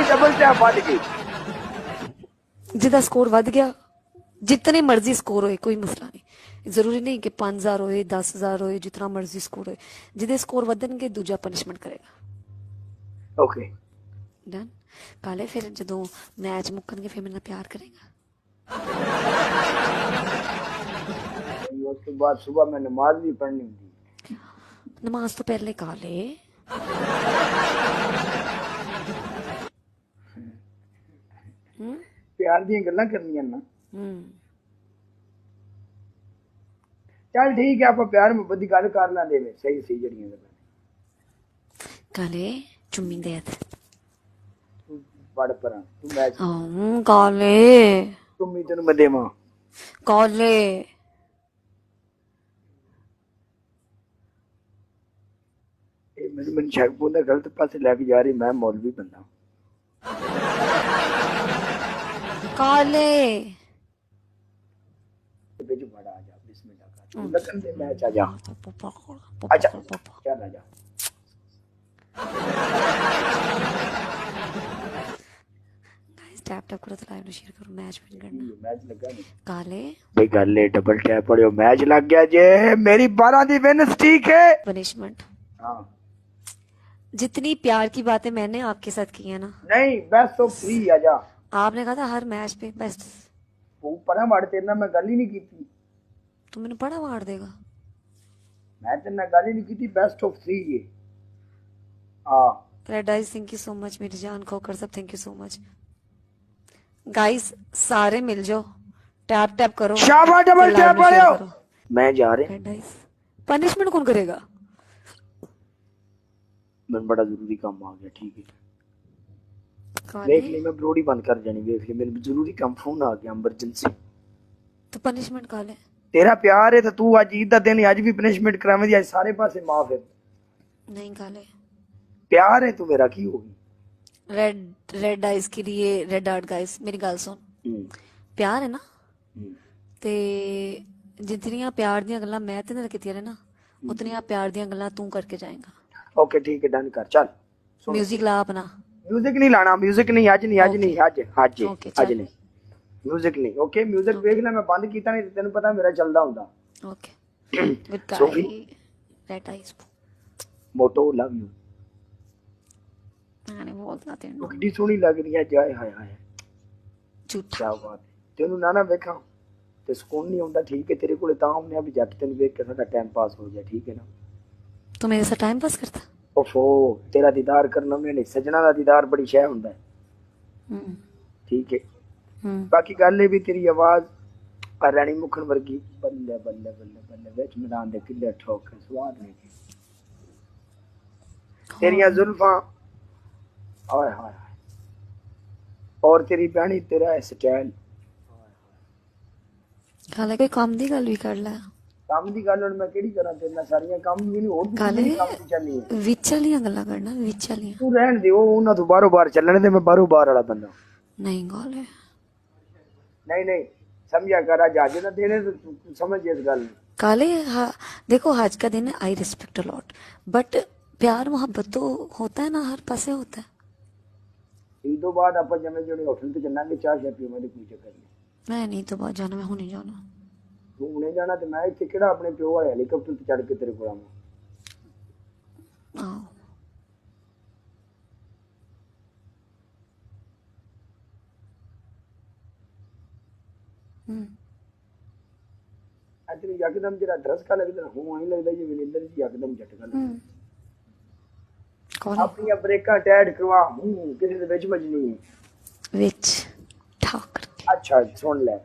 double tap बढ़ गई जिदा स्कोर वध गया जितने मर्जी स्कोर होए कोई मसला नहीं जरूरी नहीं कि 5000 होए 10,000 होए जितना मर्जी स्कोर होए जिदे स्कोर वधनगे दूजा पनिशमेंट करेगा ओके डन काले फिर जदों मैच मुक्कणगे फिर मेरे नाल प्यार करेगा उसके बाद सुबह में नमाज भी पढ़नी होती नमाज तो पहले काले प्यार दी गल्लां करनियां ना चल ठीक है आप प्यार मोहब्बत की गल कर लेंदे वे सही सही जड़ियां गल्लां काले चुम्मी दे तू बड़ परां तू मैच काले चुम्मी तेनू मैं देवां काले मैंने शक पूरा गलत पासे लेके जा रही मैं मौलवी बंदा काले बिच बड़ा आ जा बिस्मिल्लाह कर लगन दे मैच आ जा अच्छा चल आ जा गाइस टैप टैप करो तो लाइव में शेयर करो मैच विन करना मैच लगा नहीं काले भाई गल है डबल टैप पड़ियो मैच लग गया जे मेरी 12 दी विन स्ट्रीक है पनिशमेंट हां जितनी प्यार की बातें मैंने आपके साथ की है ना नहीं बेस्ट ऑफ 3 आ जा आपने कहा था हर मैच पे बेस्ट ऊपर है मार तेरे ना मैं गल ही नहीं की थी तू मैंने बड़ा मार देगा मैं तेरे ना गल ही नहीं की थी बेस्ट ऑफ 3 ये हां paradise thank you so much मेरी जान खोकर सब thank you so much guys सारे मिल जाओ टैप टैप करो शाबाश डबल टैप पड़ियो मैं जा रहे पैराडाइज पनिशमेंट कौन करेगा मैं बड़ा जरूरी काम आ गया ठीक है देख ली मैं ब्रोडी बंद कर जानी देख ली मेरे जरूरी काम फोन आ गया इमरजेंसी तो पनिशमेंट काले तेरा प्यार है तो तू आज ईद दा दिन आज भी पनिशमेंट करावे दी आज सारे पासे माफ है नहीं काले प्यार है तू मेरा की होगी रेड आइज के लिए रेड आर्ट गाइस मेरी गल सुन प्यार है ना ते जितनियां प्यार दी गल्लां मैं ते नाल कीतियां ने ना उतनियां प्यार दी गल्लां तू करके जाएगा ओके ठीक है डन कर चल म्यूजिक ला अपना म्यूजिक नहीं लाना म्यूजिक नहीं आज नहीं आज नहीं आज आज आज नहीं म्यूजिक नहीं ओके म्यूजिक देख ले मैं बंद कीता नहीं तेन पता मेरा चलदा हुंदा okay with guy red eyes मोटो लव यू मैंने बोलता तेनू कितनी सोहनी लग रही है जाए हाय हाय झूठा क्या बात है तेनू ना वेखा ते सुकून नहीं आउंदा ठीक है तेरे कोले तां हमने अभी जट तेन वेख के साडा टाइम पास हो जाए ठीक है ना तू मेरे साथ टाइम पास करता ओफो तेरा दीदार करना में नहीं सजना दा दीदार बड़ी शय हुंदा है ठीक है बाकी गल है भी तेरी आवाज रानी मुखन वर्गी बल्ले बल्ले बल्ले बल्ले विच मैदान दे किले ठोक स्वाद नहीं तेरियां जुल्फां हाय हाय और तेरी बहनी तेरा स्टाइल काले कोई काम दी गल भी कर ले काम दी गल मैं केड़ी करा तेरे नाल सारियां काम भी नहीं होर काले काम दी चलनी है विच वालियां गल्लां करना विच वालियां तू रहन दे उन्हां तो बारो बार चलने दे मैं बारो बार वाला बंदा नहीं काले नहीं नहीं समझा कर आज आज ना देने तो समझ इस गल काले देखो आज का दिन है I respect a lot but प्यार मोहब्बत तो होता है ना हर पासे होता है ईद तो बाद अपन जमे जोड़े होटल पे चलना चाह शा पी मेरे कोई चक्कर नहीं मैं नहीं तो बाद जाना मैं हुने जाना तू हुने जाना ते मैं इत्थे केड़ा अपने प्यो वाले हेलीकॉप्टर पे चढ़ के तेरे कोल आवां आओ तेरे यकदम जरा धरसका लगदा हूं आई लगदा ये विनिंदर जी यकदम झटका लगदा कौन अपनी ब्रेकां टाइट करवा हूं किसी दे विच मजनी विच ठाकर अच्छा सुन ले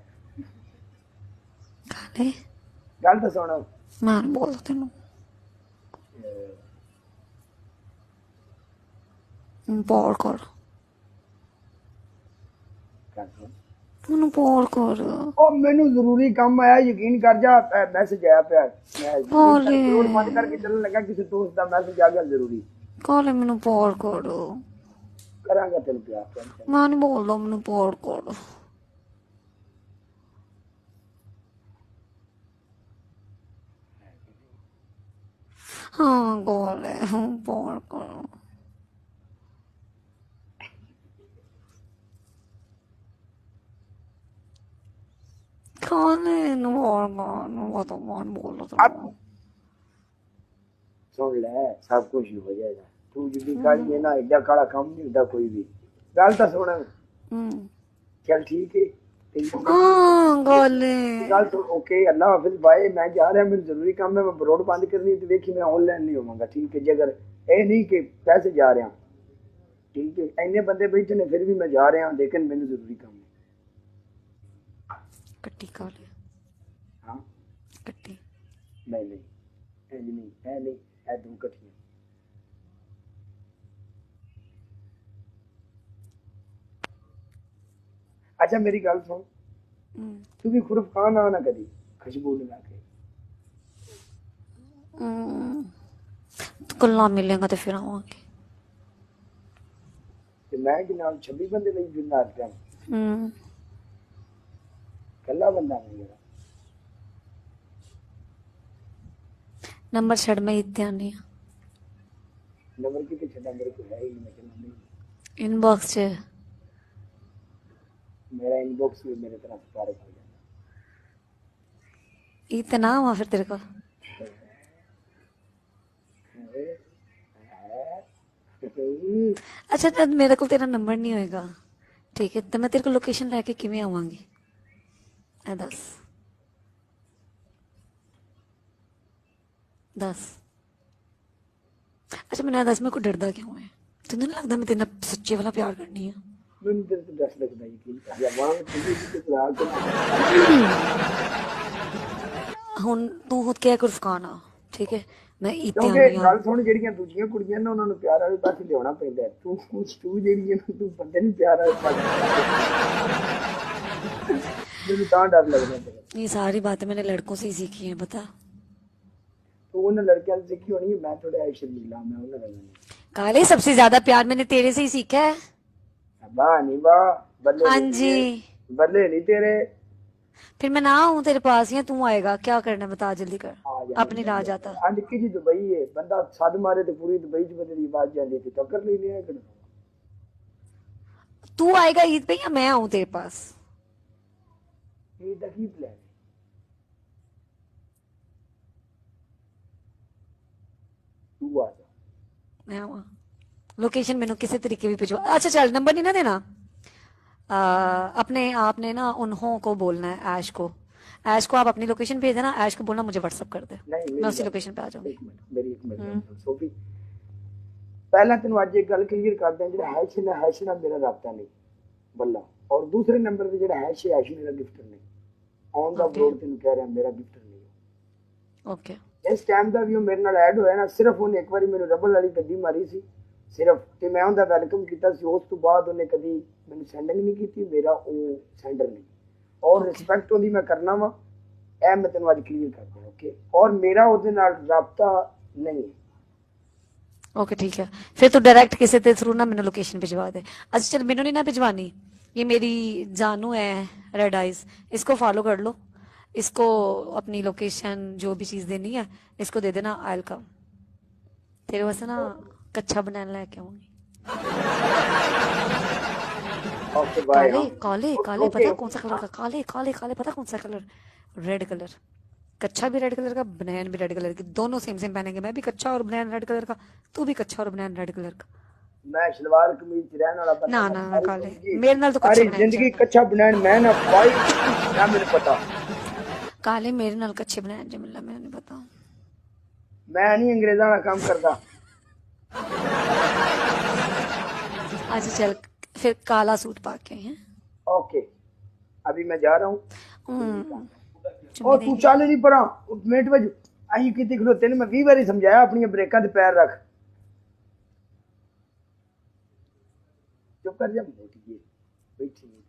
काले गल तो सुन मैं बोल तेनू पॉल कर मैनू पॉल कर ओ मैनू जरूरी काम आया यकीन कर जा मैसेज आया पे रोड बंद करके चलने लगा किसी दोस्त दा मैसेज आ गया जरूरी काले मैनू पॉल कर करांगा तेन प्यार मैं नहीं बोल दो मैनू पॉल कर हाँ गोले पॉल कर काले नु तो मान बोल अब सुन ले सब कुछ ही हो जाएगा तू जिंदगी काली है ना एडा काला काम नहीं होता कोई भी गल तो सुन चल ठीक है गल तो ओके अल्लाह हाफिज भाई मैं जा रहा मेरे जरूरी काम है मैं रोड बंद करनी तो देखी मैं ऑनलाइन नहीं होवांगा ठीक है जे अगर ये नहीं कि पैसे जा रहे हैं ठीक है इन्ने बंदे बैठे ने फिर भी मैं जा रहा लेकिन मैंने जरूरी काम है कट्टी काले हाँ कट्टी नहीं ऐ दो कट्टियां अच्छा मेरी गल सुन तू भी खुरफ खान आना कदी खुशबू लगा के कल्ला मिलेगा तो फिर आवांगे ते मैं कि नाल 26 बंदे नहीं जिंदा टाइम कल्ला बंदा नहीं मेरा नंबर छड़ में ध्यान नहीं नंबर की छड़ा मेरे को है ही नहीं इनबॉक्स से मेरा इनबॉक्स भी मेरे तरफ पार कर जाता इतना हुआ फिर तेरे को अच्छा जब मेरे को तेरा नंबर नहीं होएगा ठीक है तो मैं तेरे को लोकेशन लेके किवें आवांगी ए दस अच्छा मैंने दस में को डरदा क्यों है तुझे नहीं लगता मैं तेरे नाल सच्चे वाला प्यार करनी है मैंने तेरे को डर लगता है कि या वहां तुझे किसी प्यार को हुन तू खुद क्या कुर्फकाना ठीक है मैं क्योंकि गल सुन ਜਿਹੜੀਆਂ ਦੂਜੀਆਂ ਕੁੜੀਆਂ ਨੇ ਉਹਨਾਂ ਨੂੰ ਪਿਆਰ ਵਾਲੇ ਪਾਸੇ ਲਿਆਉਣਾ ਪੈਂਦਾ ਤੂੰ ਜਿਹੜੀ ਹੈ ਤੂੰ ਬੰਦੇ ਨੂੰ ਪਿਆਰ ਵਾਲੇ ਪਾਸੇ ਮੈਨੂੰ ਤਾਂ ਡਰ लगता है ये सारी बातें मैंने लड़कों से ही सीखी हैं बता तो उन लड़कियों से सीखी होनी मैं थोड़ा शर्मीला मैं उन लड़कियों काले सबसे ज्यादा प्यार मैंने तेरे से ही सीखा है वाह नहीं वाह बल्ले हाँ जी बल्ले नहीं तेरे फिर मैं ना आऊं तेरे पास या तू आएगा क्या करना बता जल्दी कर अपनी राह जाता हाँ निक्की जी दुबई है बंदा सद मारे तो पूरी दुबई च बंदे दी आवाज जाती थी टक्कर ले लिया कि तू आएगा ईद पे या मैं आऊं तेरे पास ईद का की प्लान है तू आ जा मैं आऊं लोकेशन मैंने किसी तरीके भी भेजो अच्छा चल नंबर नहीं ना देना अपने आपने ना उन्हों को बोलना है ऐश को आप अपनी लोकेशन भेज देना ऐश को बोलना मुझे व्हाट्सएप कर दे मैं उसी लोकेशन पे आ जाऊंगी मेरी एक मिनट सोफी पहला तेन आज एक गल क्लियर कर दें जेड़ा हैश ना मेरा राब्ता नहीं बल्ला और दूसरे नंबर पे जेड़ा हैश मेरा गिफ्टर नहीं ऑन द बोर्ड तेन कह रहा मेरा गिफ्टर नहीं ओके इस टाइम दा भी मेरे नाल ऐड होया ना सिर्फ उन्हें एक बारी मेनू रबल वाली गड्डी मारी सी सिर्फ ते मैं उनका वेलकम किया सी उस तो बाद उन्हें कभी मैंने सेंडिंग नहीं की मेरा वो सेंडर नहीं और रिस्पेक्ट उनकी मैं करना वा ए मैं तेन आज क्लियर कर दिया ओके और मेरा उसदे नाल राब्ता नहीं है ओके ठीक है फिर तू डायरेक्ट किसी के थ्रू ना मैंने लोकेशन भिजवा दे अच्छा चल मैंने नहीं ना भिजवानी ये मेरी जानू है रेड आइज इसको फॉलो कर लो इसको अपनी लोकेशन जो भी चीज देनी है इसको दे देना आई विल कम तेरे वास्ते ना कच्चा बनाना लेके आऊंगी ओके बाय काले काले पता कौन सा कलर का काले काले काले पता कौन सा कलर रेड कलर कच्चा भी रेड कलर का बनैन भी रेड कलर की दोनों सेम सेम पहनेंगे मैं भी कच्चा और बनैन रेड कलर का तू भी कच्चा और बनैन रेड कलर का मैं सलवार कमीज च रहने वाला बंदा ना काले मेरे नाल तो कच्चा अरे जिंदगी कच्चा बनैन मैं ना भाई ना मेरे पता काले मेरे नाल कच्चे बनैन जो मिलना मैंने नहीं पता मैं नहीं अंग्रेजा का काम करता अच्छा चल फिर काला सूट पाके हैं ओके अभी मैं जा रहा हूँ और तू चल नहीं पड़ा मिनट बज आई कितने खलोते ने मैं 20 बारी समझाया अपनी ब्रेकां ते पैर रख चुप कर जा बैठी